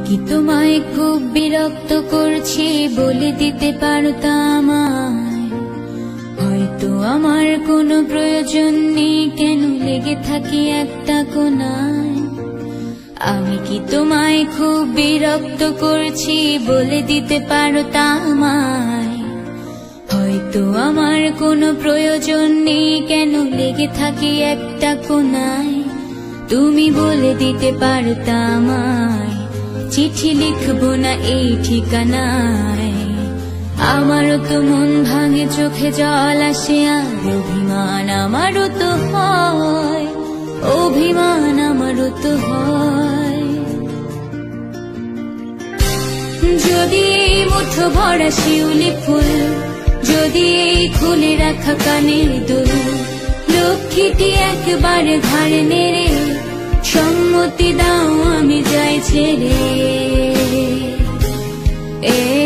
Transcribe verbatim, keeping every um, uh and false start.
কি তোমায় খুব বিরক্ত করছি বলে দিতে পারতাম, হয়তো আমার কোনো প্রয়োজন নেই, কেন লেগে থাকি একটা কোনায়। আমি কি তোমায় খুব বিরক্ত করছি বলে দিতে পারতাম, হয়তো আমার কোনো প্রয়োজন নেই, কেন লেগে থাকি একটা কোনায়। তুমি বলে দিতে পারতাম চিঠি লিখবো না এই ঠিকানায়। আমারও তো মন ভাঙে, চোখে জল আসে, আর অভিমান আমারও তো হয়, অভিমান আমারও তো হয়। যদি এই মুঠো ভরা শিউলি ফুল, যদি এই খুলে রাখা কানের দুল, লক্ষ্মীটি একবারে ঘাড়ে নেড়ে সম্মতি দাও আমি যাই ছেড়ে।